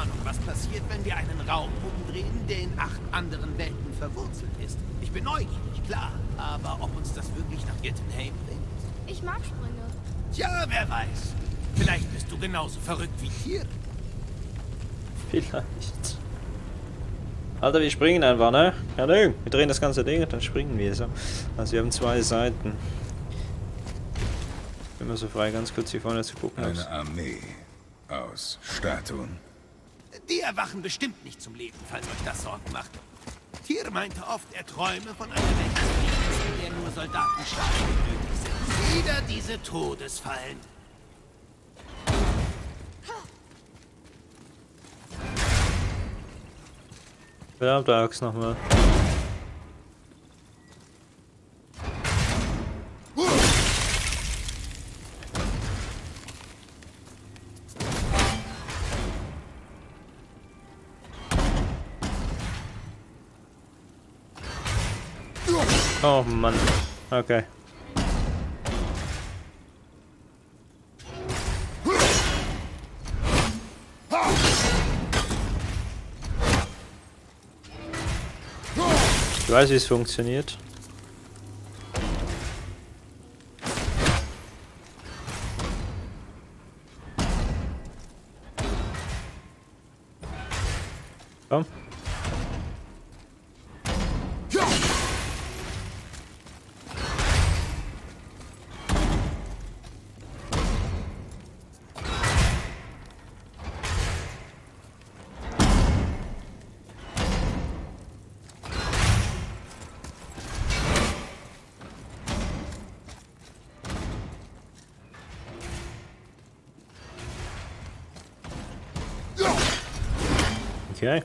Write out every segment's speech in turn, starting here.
Ahnung, was passiert, wenn wir einen Raum umdrehen, der in 8 anderen Welten verwurzelt ist. Ich bin neugierig, klar. Aber ob uns das wirklich nach Jotunheim bringt? Ich mag Sprünge. Tja, wer weiß. Vielleicht bist du genauso verrückt wie Tier. Vielleicht. Alter, wir springen einfach, ne? Ja, nö. Wir drehen das ganze Ding und dann springen wir so. Also wir haben 2 Seiten. Ich bin mir so frei, ganz kurz hier vorne zu gucken. Eine Armee aus Statuen. Die erwachen bestimmt nicht zum Leben, falls euch das Sorgen macht. Tier meinte oft, er träume von einer Welt, in der nur Soldaten stark nötig sind. Wieder diese Todesfallen. Verdammte Axt nochmal. Oh Mann. Okay. Ich weiß, wie es funktioniert. Komm. Okay.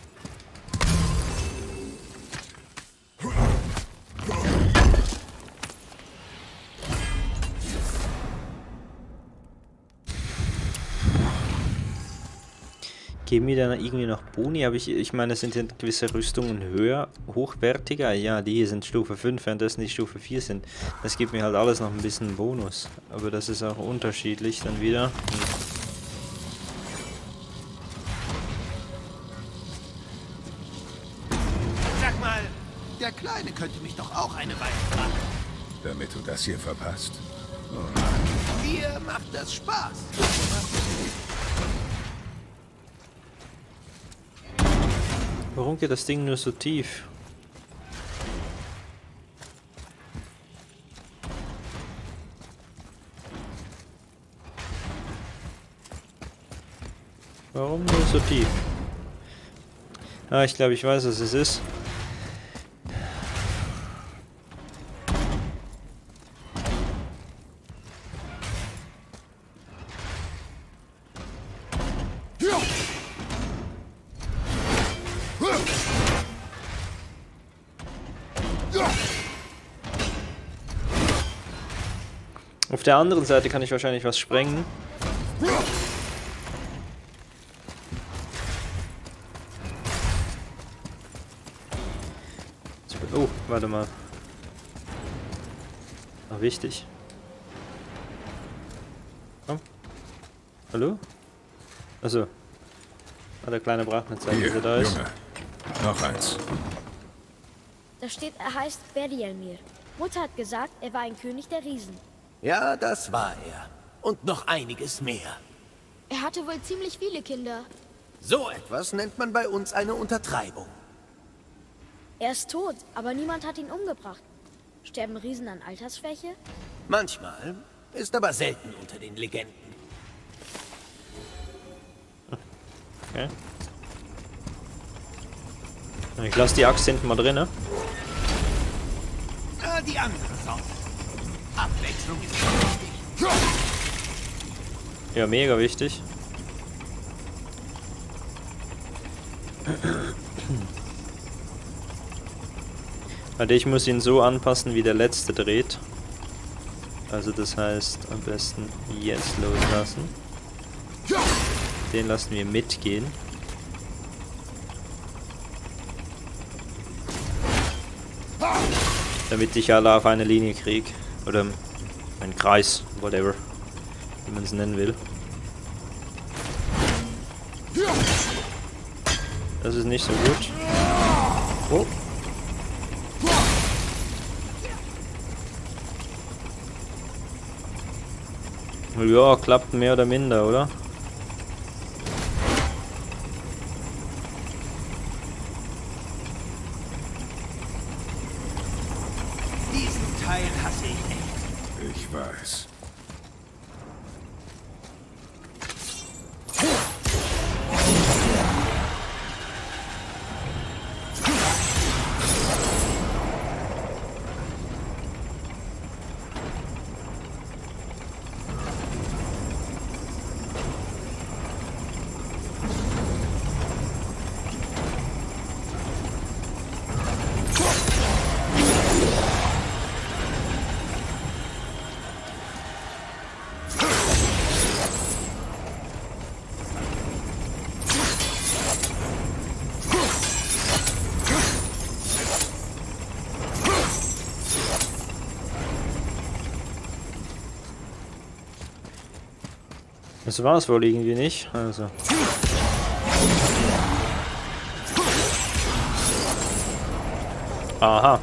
Geben wir dann irgendwie noch Boni? Aber ich meine, sind ja gewisse Rüstungen höher, hochwertiger? Ja, die hier sind Stufe 5, währenddessen die Stufe 4 sind. Das gibt mir halt alles noch ein bisschen Bonus. Aber das ist auch unterschiedlich dann wieder. Sag mal, der Kleine könnte mich doch auch eine Weile fragen. Damit du das hier verpasst? Dir macht das Spaß. Warum geht das Ding nur so tief? Warum nur so tief? Ah, ich glaube, ich weiß, was es ist. Auf der anderen Seite kann ich wahrscheinlich was sprengen. Oh, warte mal. Ach, wichtig. Komm. Hallo? Achso. Ah, der Kleine braucht eine Zeit, bis er da ist. Junge. Noch eins. Da steht, er heißt Berdielmir. Mutter hat gesagt, er war ein König der Riesen. Ja, das war er. Und noch einiges mehr. Er hatte wohl ziemlich viele Kinder. So etwas nennt man bei uns eine Untertreibung. Er ist tot, aber niemand hat ihn umgebracht. Sterben Riesen an Altersschwäche? Manchmal, ist aber selten unter den Legenden. Okay. Ich lasse die Axt hinten mal drin, ne? Ah, die andere Sorte. Abwechslung ist wichtig. Ja, mega wichtig. Warte, ich muss ihn so anpassen, wie der letzte dreht. Also das heißt, am besten jetzt loslassen. Den lassen wir mitgehen. Damit ich alle auf eine Linie kriege. Oder einen Kreis, whatever. Wie man es nennen will. Das ist nicht so gut. Oh. Ja, klappt mehr oder minder, oder? Diesen Teil hasse ich echt. Ich weiß. Das war es wohl irgendwie nicht, also. Aha.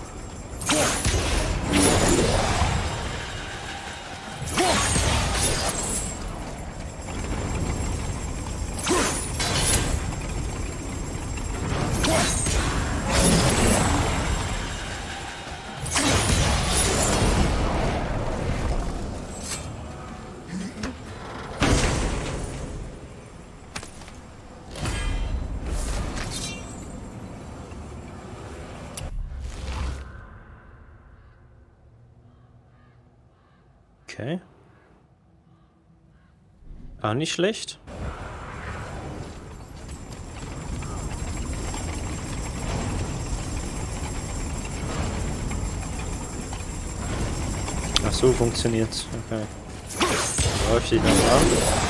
Okay. Auch nicht schlecht. Ach so, funktioniert's. Okay. Läuft die dann an.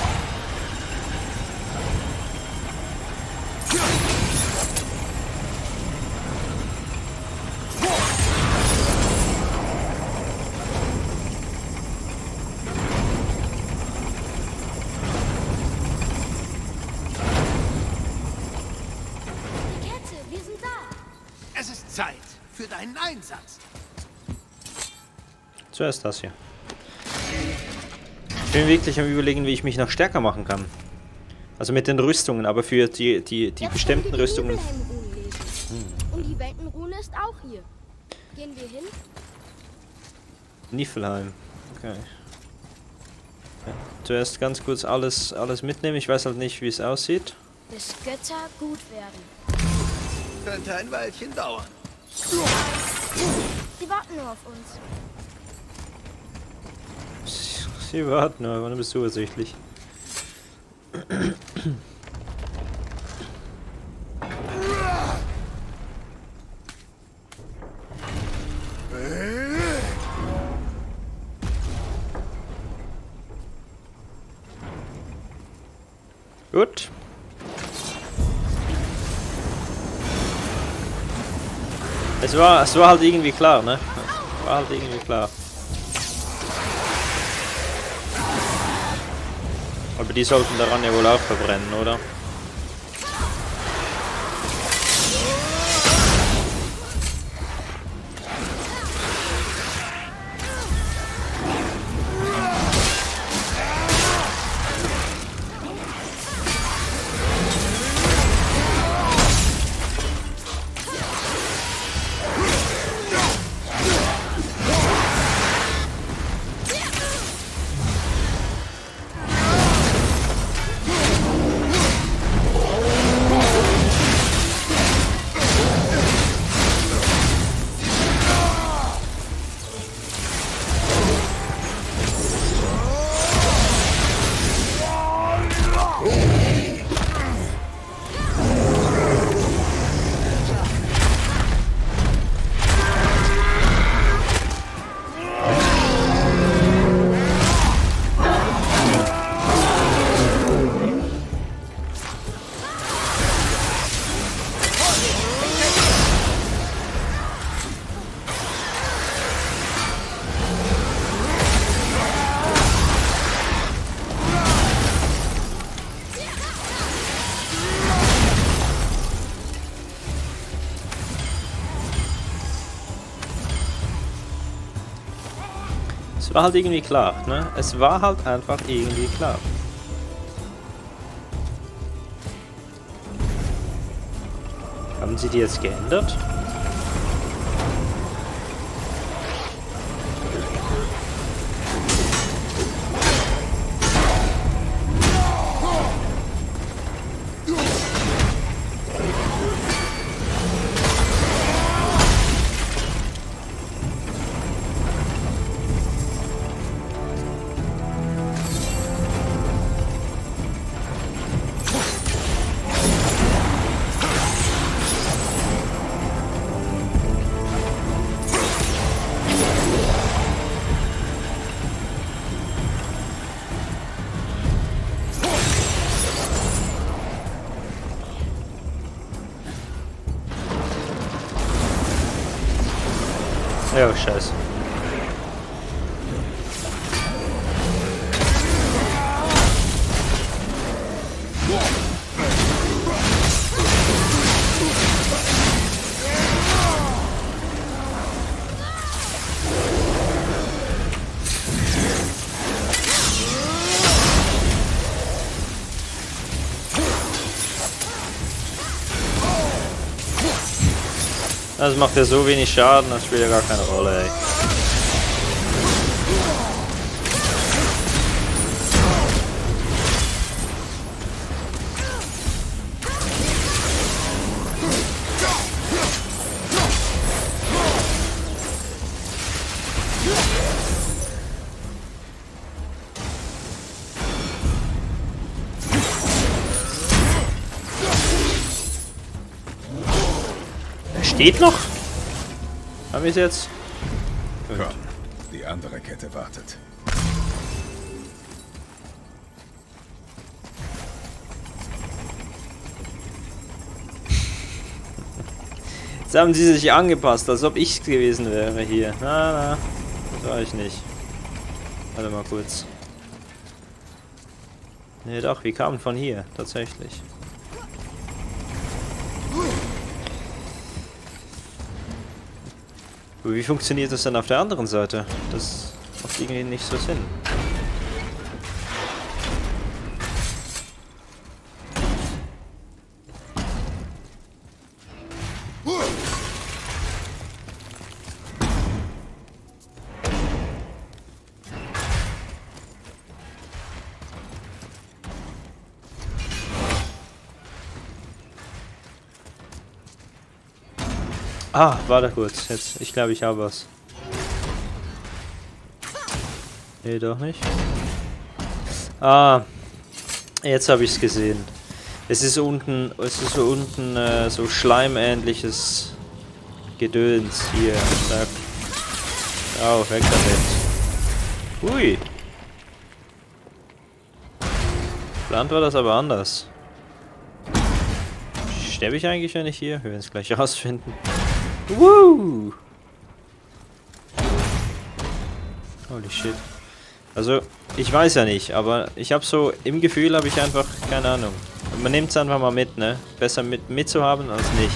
Es ist Zeit für deinen Einsatz. Zuerst das hier. Ich bin wirklich am Überlegen, wie ich mich noch stärker machen kann. Also mit den Rüstungen, aber für die bestimmten Rüstungen. Und die Weltenrune ist auch hier. Gehen wir hin? Niflheim. Okay. Ja. Zuerst ganz kurz alles mitnehmen. Ich weiß halt nicht, wie es aussieht. Bis Götter gut werden. Könnte ein Weilchen dauern. Sie warten nur auf uns. Sie warten, aber du bist zuversichtlich. Gut. Es war halt irgendwie klar, ne? War halt irgendwie klar. Aber die sollten daran ja wohl auch verbrennen, oder? Es war halt irgendwie klar, ne? Es war halt einfach irgendwie klar. Haben sie die jetzt geändert? Ja, scheiße. Das macht ja so wenig Schaden, das spielt ja gar keine Rolle, ey. Steht noch? Haben wir es jetzt? Komm, die andere Kette wartet. Jetzt haben sie sich angepasst, als ob ich es gewesen wäre hier. Na, das war ich nicht. Warte mal kurz. Ne, doch, wir kamen von hier, tatsächlich. Aber wie funktioniert das denn auf der anderen Seite? Das macht irgendwie nicht so Sinn. Ah, warte kurz. Jetzt, ich glaube, ich habe was. Nee, doch nicht. Ah, jetzt habe ich es gesehen. Es ist unten, so unten so schleimähnliches Gedöns hier. Zack. Oh, weg damit. Hui. Plant war das aber anders. Sterbe ich eigentlich, wenn ich hier? Wir werden es gleich rausfinden. Woo! Holy shit. Also, ich weiß ja nicht, aber ich habe so, im Gefühl habe ich einfach, keine Ahnung. Man nimmt es einfach mal mit, ne? Besser mitzuhaben als nicht.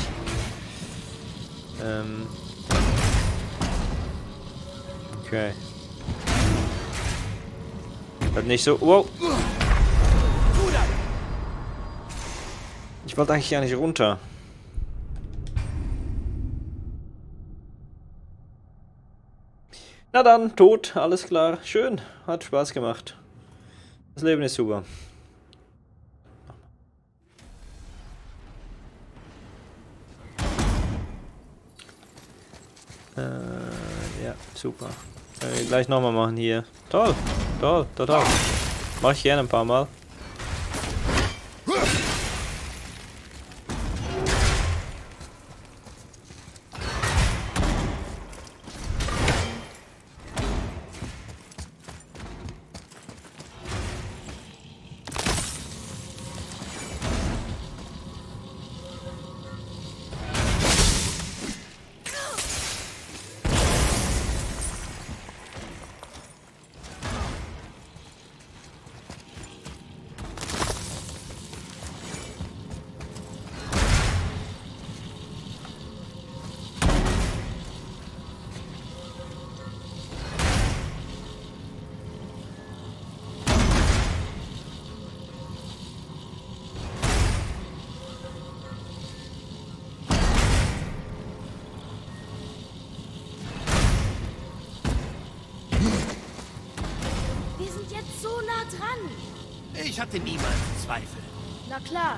Okay. Halt nicht so, wow! Ich wollte eigentlich gar nicht runter. Na dann, tot, alles klar. Schön, hat Spaß gemacht. Das Leben ist super. Ja, super. Können wir gleich nochmal machen hier. Toll, toll, total. Mach ich gerne ein paar Mal. so nah dran. Ich hatte niemals Zweifel. Na klar.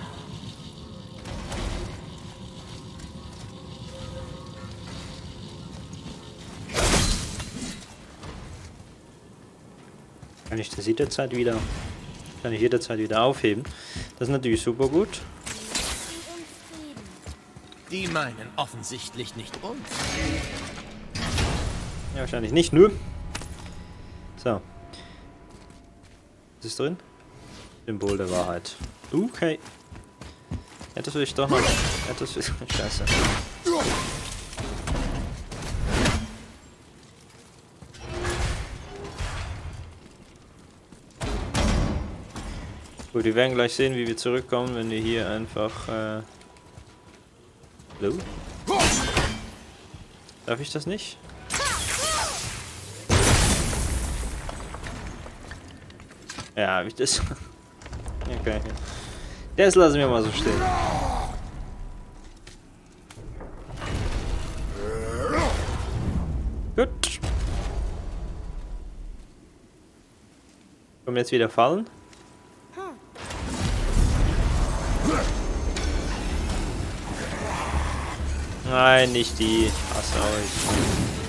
Kann ich das jederzeit wieder, aufheben. Das ist natürlich super gut. Die meinen offensichtlich nicht uns. Ja, wahrscheinlich nicht, nur. So. Was ist drin? Symbol der Wahrheit. Okay. Ja, das will ich doch noch. Ja, das ist scheiße. Gut, wir werden gleich sehen, wie wir zurückkommen, wenn wir hier einfach... Hallo? Darf ich das nicht? Ja, habe ich das... Okay. Das lassen wir mal so stehen. Gut. Können wir jetzt wieder fallen? Nein, nicht die. Ich hasse euch.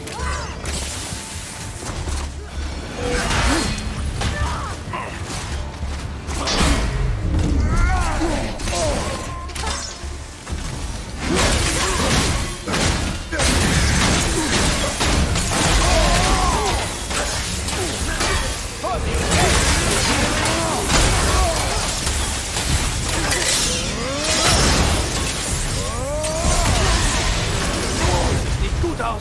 Sieht gut aus.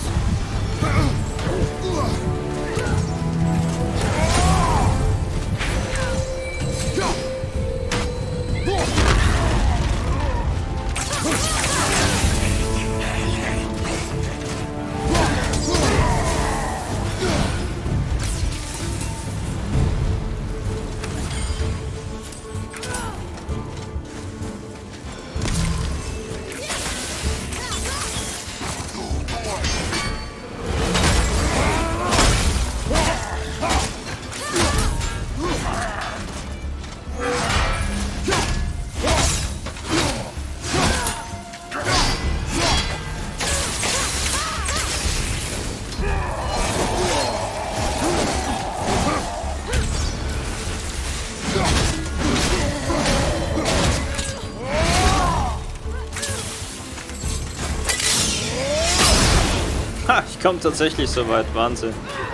Ha, ich komme tatsächlich so weit. Wahnsinn.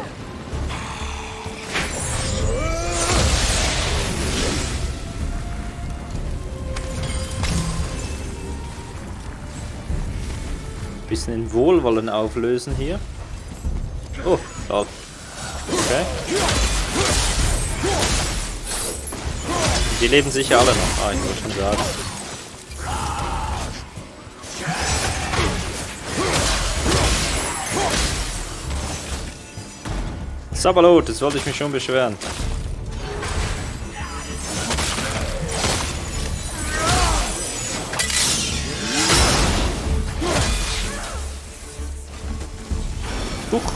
Bisschen in Wohlwollen auflösen hier. Oh, lol. Okay. Die leben sicher alle noch. Ah, ich wollte schon sagen. Sabalot, jetzt wollte ich mich schon beschweren. Huch.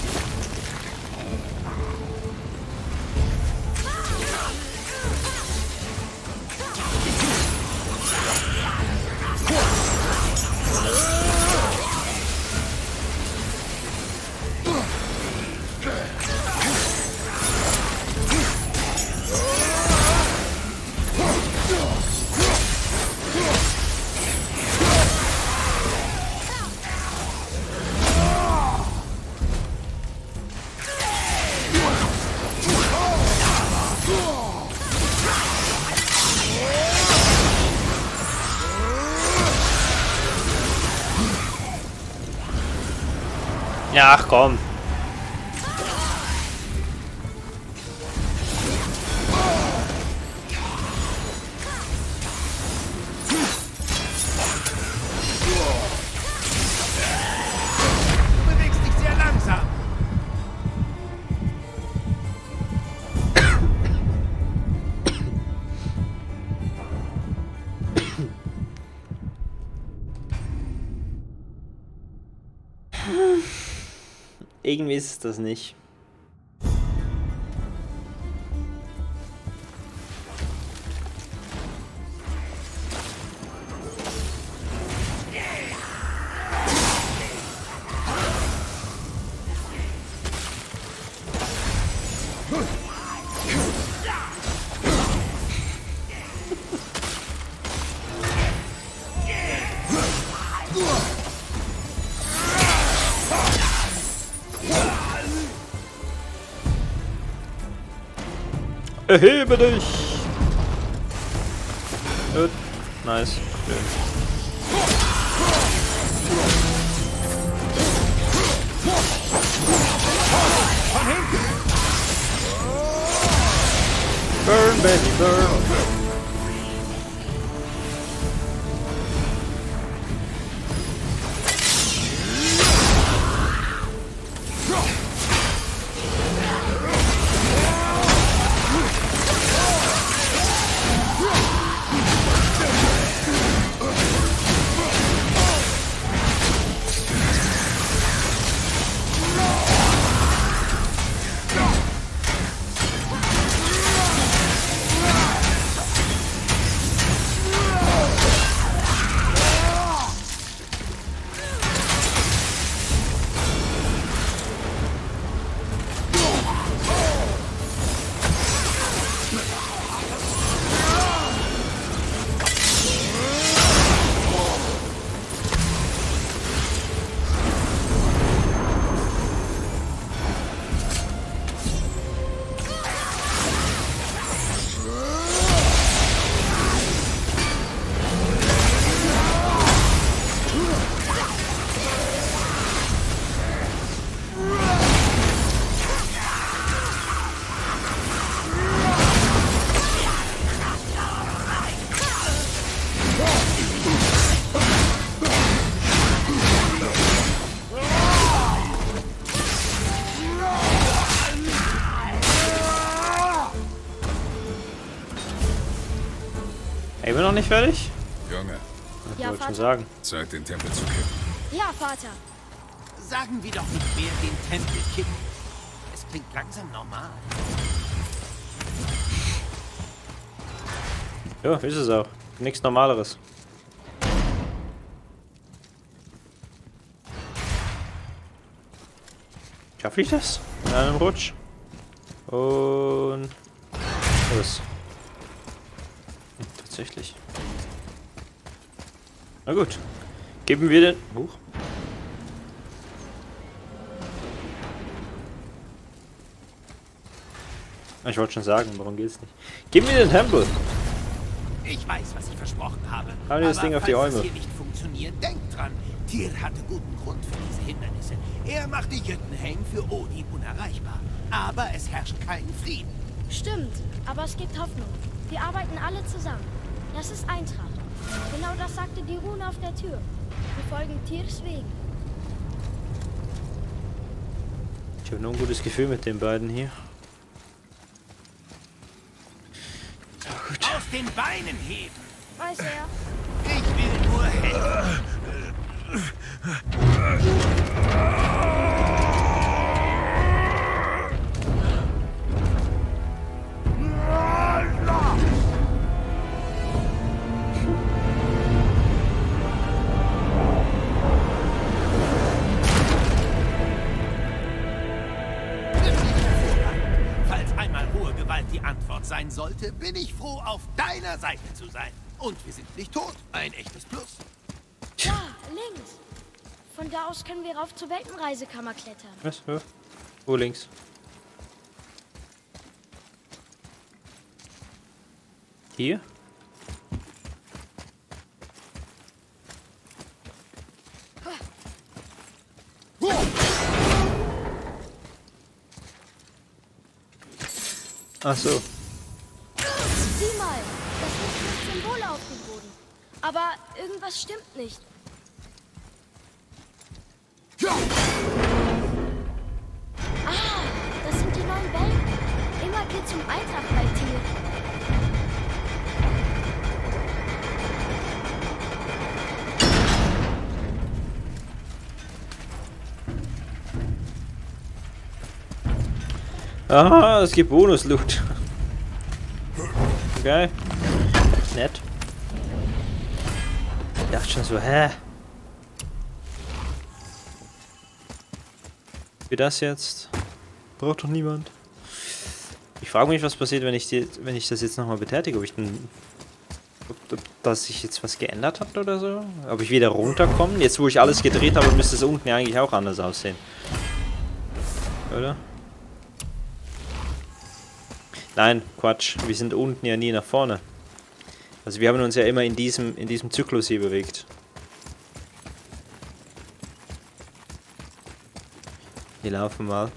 Ja, ach komm. Du bewegst dich sehr langsam. Irgendwie ist es das nicht. Erhebe dich! Gut. Nice. Schön. Burn, baby, burn! Ich bin noch nicht fertig? Junge, Ich Ja, wollte schon Vater? sagen. Zeit, den Tempel zu kippen. Ja, Vater. Sagen wir doch nicht mehr den Tempel kippen. Es klingt langsam normal. Ja, ist es auch. Nichts Normaleres. Schaffe ich das? In einem Rutsch. Und... los. Tatsächlich. Na gut. Geben wir den... Huch. Ich wollte schon sagen, warum geht's nicht? Gib mir den Tempel! Ich weiß, was ich versprochen habe. Hau dir das Ding auf die falls Äume. es hier nicht funktioniert, denkt dran. Tyr hatte guten Grund für diese Hindernisse. Er machte Jötunheim für Odin unerreichbar. Aber es herrscht kein Frieden. Stimmt, aber es gibt Hoffnung. Wir arbeiten alle zusammen. Das ist Eintracht. Genau das sagte die Rune auf der Tür. Wir folgen Tyrs Wegen. Ich habe nur ein gutes Gefühl mit den beiden hier. Aus den Beinen heben. Weiß er. Ich will nur helfen. Falls einmal hohe Gewalt die Antwort sein sollte, bin ich froh, auf deiner Seite zu sein. Und wir sind nicht tot. Ein echtes Plus. Da, links. Von da aus können wir rauf zur Weltenreisekammer klettern. Was? Ja. Wo links? Hier? Ach so. Sieh mal, das Licht macht Symbole auf dem Boden. Aber irgendwas stimmt nicht. Ah, das sind die neuen Welten. Immer geht zum Eintracht bei Tyr. Aha, es gibt Bonus-Loot. Okay. Nett. Ich dachte schon so, hä? Wie das jetzt? Braucht doch niemand. Ich frage mich, was passiert, wenn ich das jetzt nochmal betätige. Ob das sich jetzt was geändert hat oder so? Ob ich wieder runterkomme? Jetzt, wo ich alles gedreht habe, müsste es unten ja eigentlich auch anders aussehen. Oder? Nein, Quatsch. Wir sind unten ja nie nach vorne. Also wir haben uns ja immer in diesem Zyklus hier bewegt. Wir laufen mal.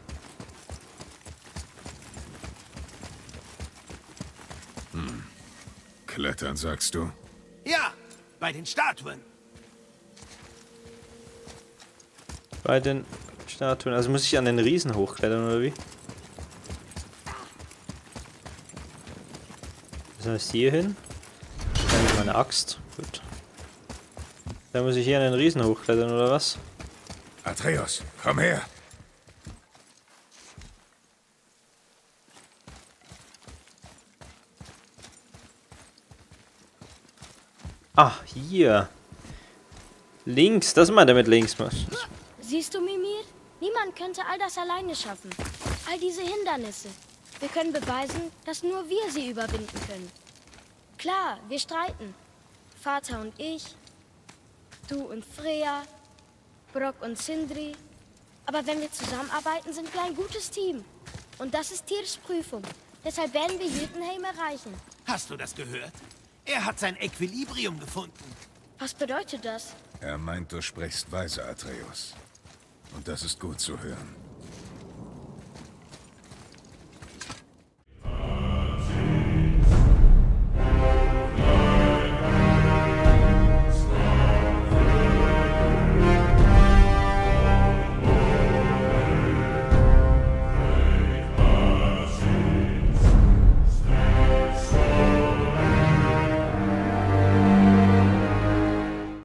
Klettern, sagst du? Ja, bei den Statuen. Bei den Statuen. Also muss ich an den Riesen hochklettern, oder wie? Das heißt hier hin. Dann ist meine Axt. Gut. Dann muss ich hier an den Riesen hochklettern, oder was? Atreus, komm her. Ah, hier. Links, das meint er mit links. Siehst du, Mimir? Niemand könnte all das alleine schaffen. All diese Hindernisse. Wir können beweisen, dass nur wir sie überwinden können. Klar, wir streiten. Vater und ich, du und Freya, Brok und Sindri. Aber wenn wir zusammenarbeiten, sind wir ein gutes Team. Und das ist Tyrs Prüfung. Deshalb werden wir Jotunheim erreichen. Hast du das gehört? Er hat sein Equilibrium gefunden. Was bedeutet das? Er meint, du sprichst weise, Atreus. Und das ist gut zu hören.